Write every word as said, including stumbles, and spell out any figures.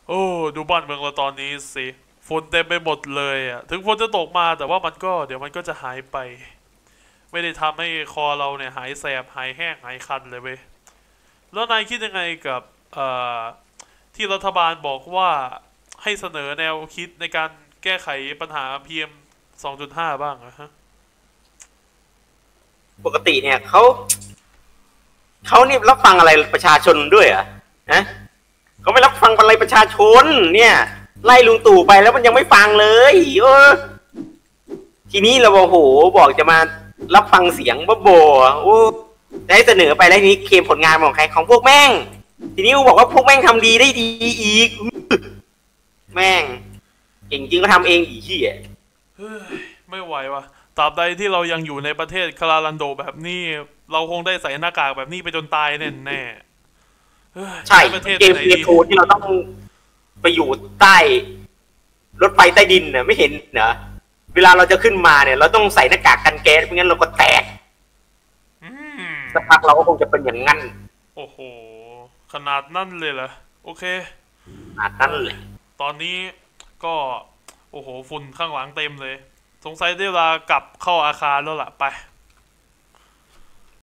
โอ้ดูบ้านเมืองเราตอนนี้สิฝนเต็มไปหมดเลยอ่ะถึงฝนจะตกมาแต่ว่ามันก็เดี๋ยวมันก็จะหายไปไม่ได้ทำให้คอเราเนี่ยหายแสบหายแห้งหายคันเลยเว้ยแล้วนายคิดยังไงกับเอ่อที่รัฐบาลบอกว่าให้เสนอแนวคิดในการแก้ไขปัญหา พี เอ็ม สองจุดห้าบ้างอะฮะปกติเนี่ยเขาเขานี่รับฟังอะไรประชาชนด้วยอ่ะนะเขาไม่รับฟังอะไรประชาชนเนี่ยไล่ลุงตู่ไปแล้วมันยังไม่ฟังเลยเออทีนี้เราบอกโหบอกจะมารับฟังเสียงบ้าบอโอ้ได้เสนอไปแล้วทีนี้เคลมผลงานของใครของพวกแม่งทีนี้กูบอกว่าพวกแม่งทำดีได้ดีอีกแม่งเก่งจริงก็ทำเองอีกที่อ่ะเฮ้ยไม่ไหววะตราบใดที่เรายังอยู่ในประเทศคาราลันโดแบบนี้เราคงได้ใส่หน้ากากแบบนี้ไปจนตายแน่แน่ใช่ประเทศเกมไหนดีเกมโทที่เราต้องไปอยู่ใต้รถไฟใต้ดินเน่ะไม่เห็นเหรอเวลาเราจะขึ้นมาเนี่ยเราต้องใส่หน้ากากกันแก๊สไม่งั้นเราก็แตกสักพักเราก็คงจะเป็นอย่างนั้นโอ้โหขนาดนั้นเลยเหรอโอเคขนาดนั้นเลยตอนนี้ก็โอ้โหฝุ่นข้างหลังเต็มเลยสงสัยได้เวลากลับเข้าอาคารแล้วล่ะไป